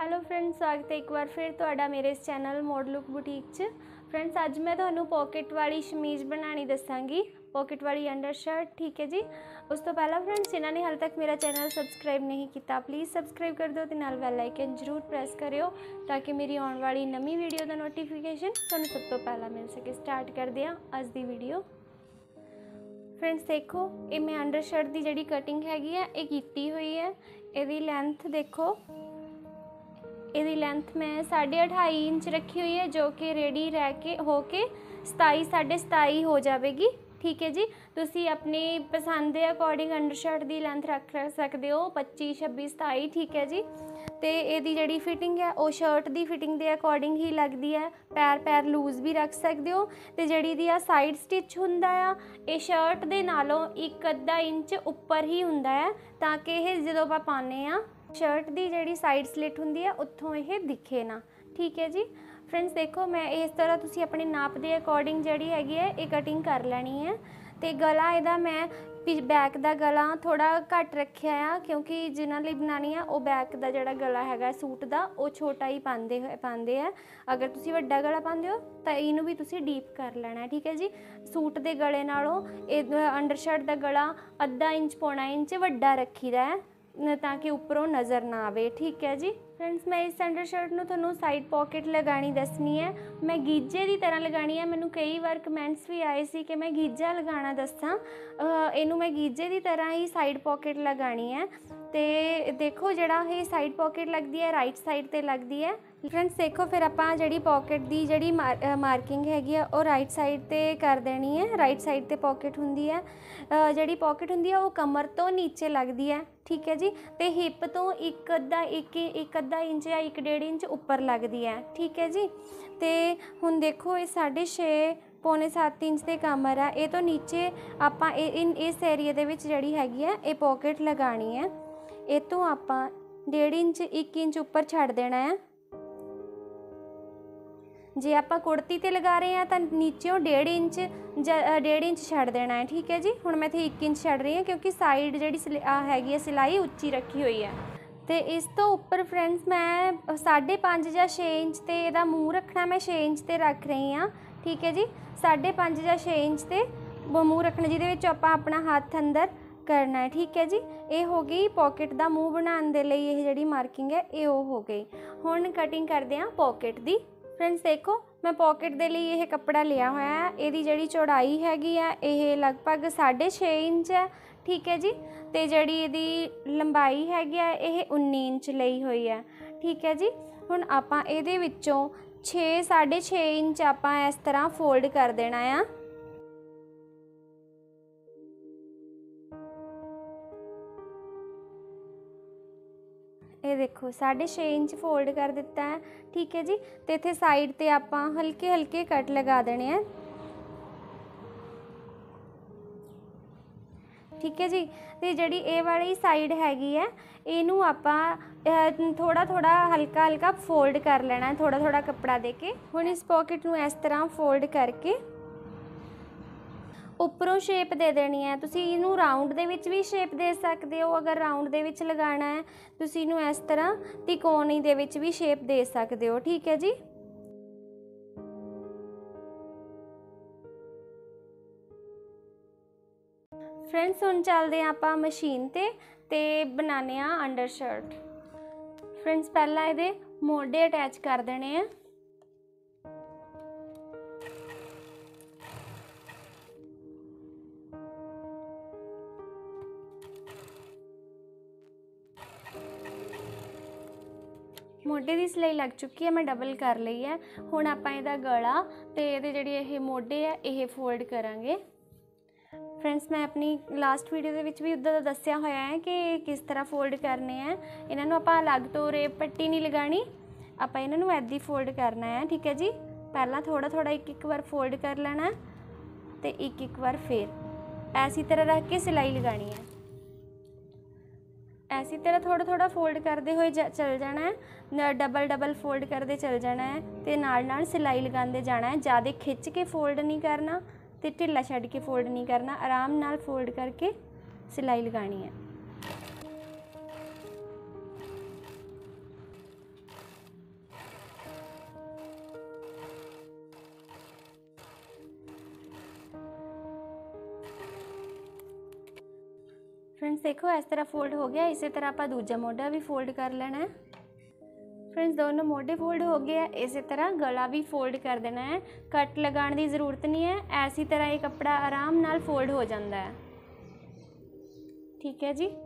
Hello friends, स्वागत है एक बार फिर तुहाडा मेरे इस चैनल मोड लुक बुटीक च। फ्रेंड्स अज मैं तुहानू पॉकेट वाली शमीज़ बनानी दसांगी, पॉकेट वाली अंडर शर्ट। ठीक है जी। उस तो पहला फ्रेंड्स जिन्होंने हाल तक मेरा चैनल सबसक्राइब नहीं किया प्लीज़ सबसक्राइब कर दो, नाल बैल आइकन जरूर प्रेस करियो ताकि मेरी आने वाली नवी वीडियो का नोटिफिकेशन तुहानू सब तो पहला मिल सके। स्टार्ट करते हैं अज की वीडियो। फ्रेंड्स देखो, ये मैं अंडर शर्ट की जी कटिंग हैगी है ये की हुई है। यदी लेंथ देखो, यदी लेंथ मैं 2.5 इंच रखी हुई है जो कि रेडी रह के होके 27 27.5 हो जाएगी। ठीक है जी। तुसी अपनी पसंद के अकॉर्डिंग अंडर शर्ट की लेंथ रख सकते हो 25 26 27। ठीक है जी। तो यदी जी फिटिंग है वो शर्ट की फिटिंग के अकॉर्डिंग ही लगती है। पैर लूज भी रख सकते हो। तो जी साइड स्टिच होंदा आ ये शर्ट के नालों 1-2 इंच उपर ही होंदा है ताकि ये जो आप पाने आ शर्ट की जी साइड स्लिट होंदी है उत्थों ये दिखे ना। ठीक है जी। फ्रेंड्स देखो, मैं इस तरह तुसी अपने नाप के अकॉर्डिंग जी हैगी है ये कटिंग कर लैनी है। तो गला इहदा मैं बैक का गला थोड़ा घट रखा है क्योंकि जिन्होंने लिए बनानी है वो बैक का जोड़ा गला है सूट का वो छोटा ही पाते है। अगर तुसी वड्डा गला पाते हो तो इनू भी तुसी डीप कर लेना है। ठीक है जी। सूट के गले नालों अंडर शर्ट का गला 1/2 इंच पौना इंच वड्डा रखीदा है ताकि उपरों नज़र ना आवे। ठीक है जी। फ्रेंड्स मैं इस अंडर शर्ट में थोनों साइड पॉकेट लगानी दसनी है। मैं गीजे की तरह लगानी है। मैनू कई बार कमेंट्स भी आए सी कि मैं गीजा लगाना दसा। इनू मैं गीजे की तरह ही साइड पॉकेट लगानी है। तो देखो जड़ा ये साइड पॉकेट लगती है राइट साइड पर लगती है। फ्रेंड्स देखो फिर आप जी पॉकेट की जी मार्किंग हैगी है वो राइट साइड पर कर देनी है। राइट साइड पर पॉकेट होंदी है। जी पॉकेट होंदी है वो कमर तो नीचे लगती है। ठीक है जी। तो हिप तो एक अद्धा इंच या 1.5 इंच उपर लगती है। ठीक है जी। तो हुण देखो ये 6.5 पौने 7 इंच के कमर है ये तो नीचे आप इस एरिए दे विच जिहड़ी हैगी है ये पॉकेट लगानी है। ये तो आप 1.5 इंच 1 इंच उपर छड़ देना है। जे आप कुर्ती ते लगा रहे हैं तो नीचों 1.5 इंच छड़ देना है। ठीक है जी। हुण मैं इत्थे 1 इंच छड़ रही हूँ क्योंकि साइड जी हैगी सिलाई उच्ची रखी हुई है। तो इस तो उपर फ्रेंड्स मैं 5.5 या 6 इंच ते इहदा मूँह रखना, मैं 6 इंच ते रख रही हाँ। ठीक है जी। 5.5 या 6 इंच ते मूँह रखना जिहदे विच आपां अपना हाथ अंदर करना है। ठीक है जी। ये हो गई पॉकेट का मूँह बनाने के लिए ये जिहड़ी मार्किंग है ये हो गई। हुण कटिंग करते हैं पॉकेट की। फ्रेंड्स देखो, मैं पॉकेट के लिए यह कपड़ा लिया हुआ है। यदी जी चौड़ाई हैगी है ये लगभग 6.5 इंच है। ठीक है जी। तो जी यदी लंबाई हैगी है ये 19 इंच ली हुई है। ठीक है जी। हुण आपां इहदे विच्चों 6-6.5 इंच आपां इस तरह फोल्ड कर देना है। ये देखो 6.5 इंच फोल्ड कर दिता है। ठीक है जी। तो इत्थे साइड ते आपां हल्के हल्के कट लगा देने हैं। ठीक है जी। तो जी ये वाली साइड हैगी है इनू आपां थोड़ा थोड़ा हल्का हल्का फोल्ड कर लेना है थोड़ा थोड़ा कपड़ा दे के। हुण इस पॉकेट नू इस तरह फोल्ड करके उपरों शेप दे देनी है। तुसी इनू राउंड दे विच भी शेप दे सकते हो। अगर राउंड दे विच लगाना है तुसी इनू इस तरह तिकोनी दे विच भी शेप दे सकते हो। ठीक है जी। फ्रेंड्स हुण चलदे आं आपां मशीन ते बनाने आ अंडर शर्ट। फ्रेंड्स पहला इहदे मोढे अटैच कर देने हैं। मोढे की सिलाई लग चुकी है, मैं डबल कर ली है। हुण आपां इहदा गला ते इहदे जिहड़े ये मोढे है ये फोल्ड करांगे। फ्रेंड्स मैं अपनी लास्ट वीडियो के विच भी उदा दा दस्सिया होया है कि किस तरह फोल्ड करने हैं। इन्हां नूं आपां अलग तो रेप पट्टी नहीं लगानी, आपां इन्हां नूं ऐदी फोल्ड करना है। ठीक है जी। पहला थोड़ा थोड़ा एक बार फोल्ड कर लेना तो एक बार फिर ऐसी तरह रख के सिलाई लगानी है। ऐसी तरह थोड़ा थोड़ा फोल्ड करते हुए चल जाना है। डबल फोल्ड करते चल जाना है तो नाल सिलाई लगाते जाना है। ज़्यादा खिंच के फोल्ड नहीं करना तो ढिला छड्ड के फोल्ड नहीं करना, आराम नाल फोल्ड करके सिलाई लगानी है। फ्रेंड्स देखो इस तरह फोल्ड हो गया। इसी तरह आप दूजा मोढा भी फोल्ड कर लेना है। फ्रेंड्स दोनों मोढे फोल्ड हो गए है। इसी तरह गला भी फोल्ड कर देना है। कट लगाने की ज़रूरत नहीं है, ऐसी तरह ये कपड़ा आराम नाल फोल्ड हो जाता है। ठीक है जी।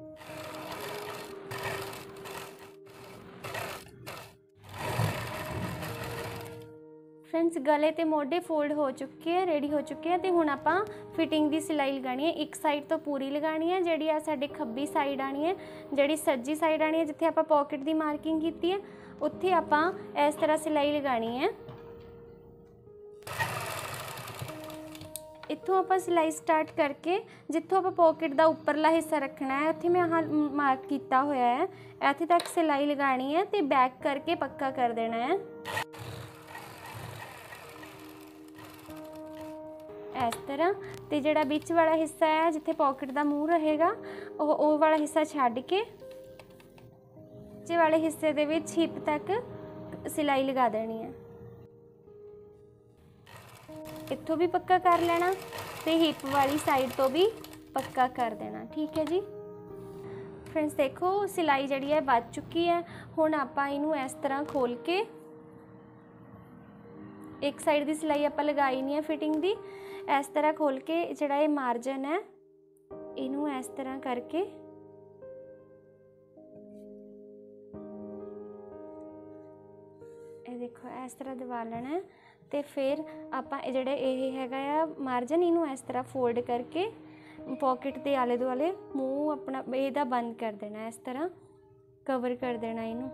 फ्रेंड्स गले ते मोढे फोल्ड हो चुके हैं, रेडी हो चुके हैं। तो हुण आपां फिटिंग की सिलाई लगानी है। एक साइड तो पूरी लगानी है, जिहड़ी आ साडी खब्बी साइड आनी है। जिहड़ी सज्जी साइड आनी है, जिथे आपां पॉकेट की मार्किंग कीती है, उत्थे आपां इस तरह सिलाई लगानी है। इत्थों आपां सिलाई स्टार्ट करके जित्थों आपां पॉकेट का उपरला हिस्सा रखना है, उत्थे मैं आह मार्क किया होया है, इत्थे तक सिलाई लगानी है तो बैक करके पक्का कर देना है इस तरह। तो जिहड़ा बिच वाला हिस्सा है जिथे पॉकेट का मूँह रहेगा, वो वाला हिस्सा छड्ड के बिच वाले हिस्से दे विच हिप तक सिलाई लगा देनी है। इत्थों भी पक्का कर लेना तो हिप वाली साइड तो भी पक्का कर देना। ठीक है जी। फ्रेंड्स देखो सिलाई जिहड़ी है बच चुकी है। हुण आपां इनू इस तरह खोल के एक साइड की सिलाई आपां लगाई नहीं है फिटिंग दी, इस तरह खोल के जिहड़ा ये मार्जन है इनू इस तरह करके ये देखो इस तरह दबा लेना है। तो फिर आपां जिहड़े ये हैगा आ मार्जन इनू इस तरह फोल्ड करके पॉकेट के आले दुआले मूँह अपना इहदा बंद कर देना, इस तरह कवर कर देना इनू।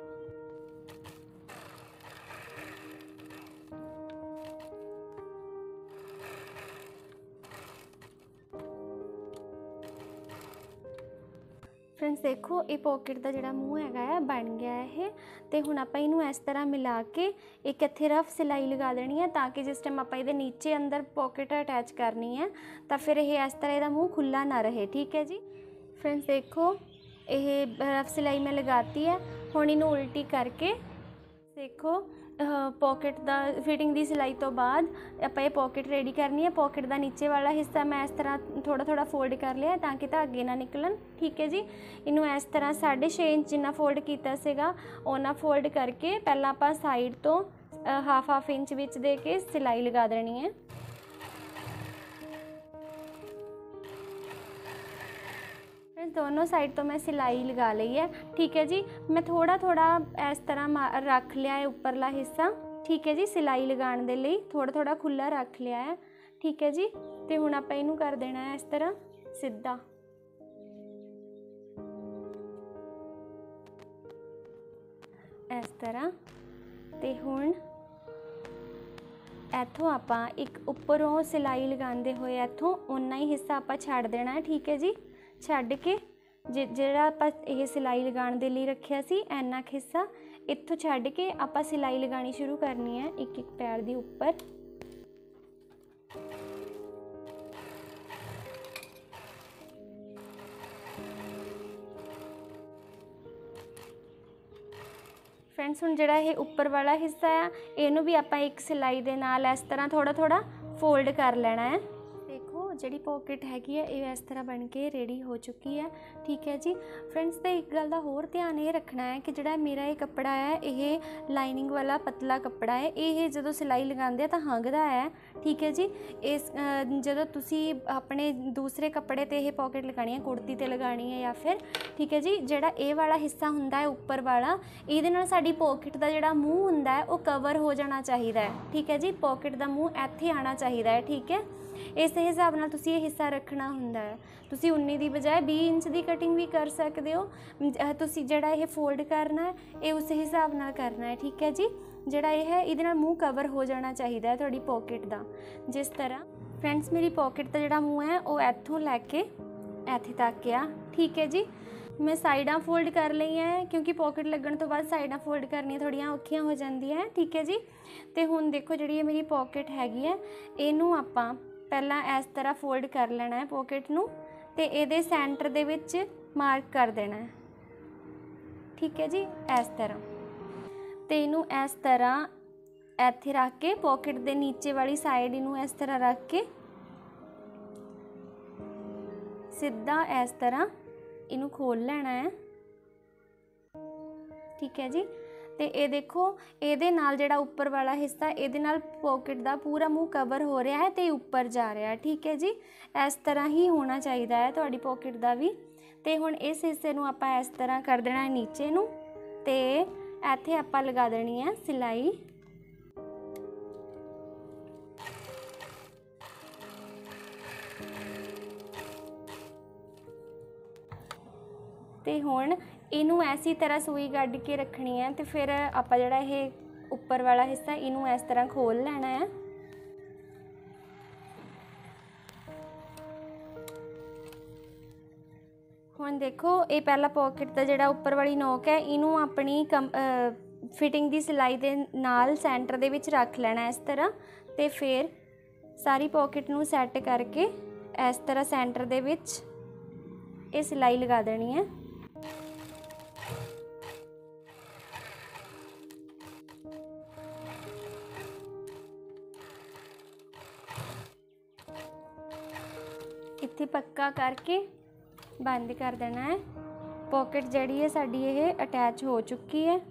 फ्रेंड्स देखो ये पॉकेट का जिहड़ा मूँह हैगा बन गया है। तो हुण आपां इनू इस तरह मिला के एक इत्थे रफ सिलाई लगा देनी है, ताकि जिस टाइम आपां इहदे नीचे अंदर पॉकेट अटैच करनी है तो फिर ये इस तरह इहदा मूँह खुला ना रहे। ठीक है जी। फ्रेंड्स देखो ये रफ सिलाई मैं लगाती है। हुण इनू उल्टी करके देखो पॉकेट का फिटिंग की सिलाई तो बाद आपां ये पॉकेट रेडी करनी है। पॉकेट का नीचे वाला हिस्सा मैं इस तरह थोड़ा थोड़ा फोल्ड कर लिया ताकि धागे ना निकलन। ठीक है जी। इनू इस तरह 6.5 इंच जिन्ना फोल्ड किया सीगा उन्ना फोल्ड करके पहला आपां साइड तो हाफ इंच विच दे के सिलाई लगा देनी है। दोनों साइड तो मैं सिलाई लगा ली है। ठीक है जी। मैं थोड़ा थोड़ा इस तरह रख लिया है उपरला हिस्सा। ठीक है जी। सिलाई लगाने के लिए थोड़ा थोड़ा खुला रख लिया है। ठीक है जी। तो हुण आपां इनू कर देना है इस तरह सीधा। इस तरह तो हुण इत्थों आपां एक उपरों सिलाई लगाते हुए इत्थों उन्ना ही हिस्सा आपां छड्ड देना है। ठीक है जी। छड्ड के जिहड़ा आपां ये सिलाई लगाने के लिए रखिया सी इन्ना हिस्सा इत्थों छड्ड के आपां सिलाई लगानी शुरू करनी है एक एक पैर दी उपर। फ्रेंड्स हुण जिहड़ा ये उपर वाला हिस्सा है इनू भी आपां एक सिलाई दे नाल इस तरह थोड़ा थोड़ा फोल्ड कर लेना है। देखो जिहड़ी पॉकेट हैगी है ये इस तरह बन के रेडी हो चुकी है। ठीक है जी। फ्रेंड्स तो एक गल का होर ध्यान ये रखना है कि जिहड़ा मेरा ये कपड़ा है ये लाइनिंग वाला पतला कपड़ा है। ये जो सिलाई लगाते तो हंगदा है। ठीक है जी। इस जो तुसी अपने दूसरे कपड़े ते ये पॉकेट लगानी है, कुर्ती ते लगानी है या फिर ठीक है जी जिहड़ा ये वाला हिस्सा हुंदा है उपर वाला इहदे नाल साडी पॉकेट का जिहड़ा मूँह हुंदा है वो कवर हो जाना चाहिए है। ठीक है जी। पॉकेट का मूँह इत्थे आना चाहिए है। ठीक है। इस हिसाब नाल तुसी ये हिस्सा रखना हुंदा है। तुसी 19 की बजाय 20 इंच की कटिंग भी कर सकते हो। तुसी जिहड़ा ये फोल्ड करना है ये उस हिसाब नाल करना है। ठीक है जी। जिहड़ा ये है इहदे नाल मूँह कवर हो जाना चाहिए है तुहाडी पॉकेट का। जिस तरह फ्रेंड्स मेरी पॉकेट का जिहड़ा मूँह है वो इत्थों लैके इत्थे तक आ। ठीक है जी। मैं साइडां फोल्ड कर ली हैं क्योंकि पॉकेट लगन तो बाद साइडां फोल्ड करनी थोड़ियां औखियां हो जांदियां। ठीक है जी। तो हुण देखो जिहड़ी ये मेरी पॉकेट हैगी है इनू आपां पहला इस तरह फोल्ड कर लेना है पॉकेट नू ते इहदे सेंटर दे विच मार्क कर देना है। ठीक है जी। इस तरह तो इनू इस तरह इत्थे रख के पॉकेट दे नीचे वाली साइड इनू इस तरह रख के सीधा इस तरह इनू खोल लेना है। ठीक है जी। तो ये देखो ये नाल जिहड़ा उपर वाला हिस्सा ये नाल पॉकेट का पूरा मूँह कवर हो रहा है तो उपर जा रहा है। ठीक है जी, इस तरह ही होना चाहिए है तुहाडी पॉकेट का भी। तो हुण इस हिस्से नूं आपां इस तरह कर देना है नीचे नूं, ते इत्थे आपां लगा देनी है सिलाई। ते हुण इनू ऐसी तरह सूई गढ़ के रखनी है। तो फिर आपां जिहड़ा ये उपर वाला हिस्सा इनू इस तरह खोल लेना है। हुण देखो ये पहला पॉकेट का जिहड़ा उपर वाली नोक है इनू अपनी फिटिंग की सिलाई दे नाल सेंटर दे विच रख लेना इस तरह। तो फिर सारी पॉकेट नू सैट करके इस तरह सेंटर दे विच ये सिलाई लगा देनी है। इत्थे पक्का करके बंद कर देना है। पॉकेट जड़ी है साडी ये अटैच हो चुकी है।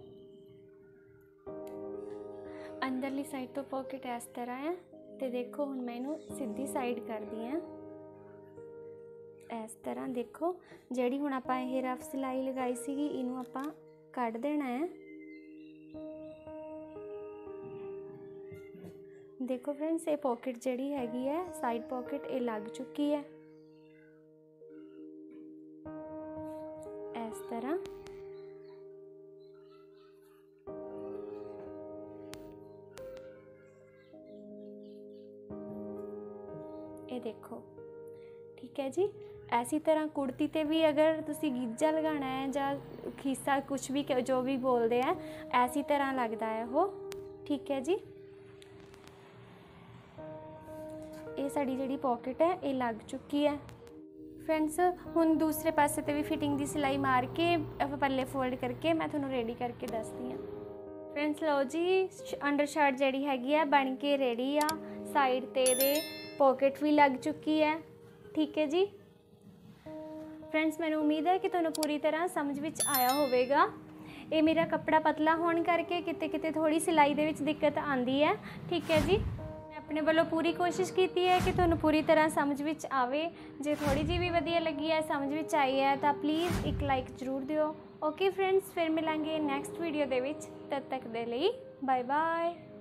अंदरली साइड तो पॉकेट इस तरह है। तो देखो हुण मैं इनू सीधी साइड कर दी है इस तरह। देखो जड़ी हुण आपां ये रफ सिलाई लगाई सीगी इनू आपां कढ़ देना है। देखो फ्रेंड्स ये पॉकेट जड़ी हैगी है साइड पॉकेट ये लग चुकी है इस तरह। ये देखो ठीक है जी। ऐसी तरह कुर्ती ते भी अगर तुसी गीजा लगाना है या खीसा कुछ भी जो भी बोलते हैं ऐसी तरह लगता है वो। ठीक है जी, ये साड़ी जिहड़ी पॉकेट है ये लग चुकी है। फ्रेंड्स हुण दूसरे पासे ते भी फिटिंग की सिलाई मार के पल्ले फोल्ड करके मैं तुहानूं रेडी करके दसदी हाँ। फ्रेंड्स लो जी अंडर शर्ट जिहड़ी हैगी है बन के रेडी आ। साइड ते दे पॉकेट भी लग चुकी है। ठीक है जी फ्रेंड्स, मैंने उम्मीद है कि तुहानूं पूरी तरह समझ विच आया होवेगा। ये मेरा कपड़ा पतला होने करके किते किते थोड़ी सिलाई दे विच दिक्कत आंदी है। ठीक है जी, मैं अपने वालों पूरी कोशिश की है कि तुहानूं पूरी तरह समझ विच आवे। जे थोड़ी जी भी वधिया लगी है समझ विच आई है तो प्लीज़ एक लाइक जरूर दिओ। ओके फ्रेंड्स, फिर मिलांगे नैक्सट वीडियो दे विच। तद तक दे लई बाय बाय।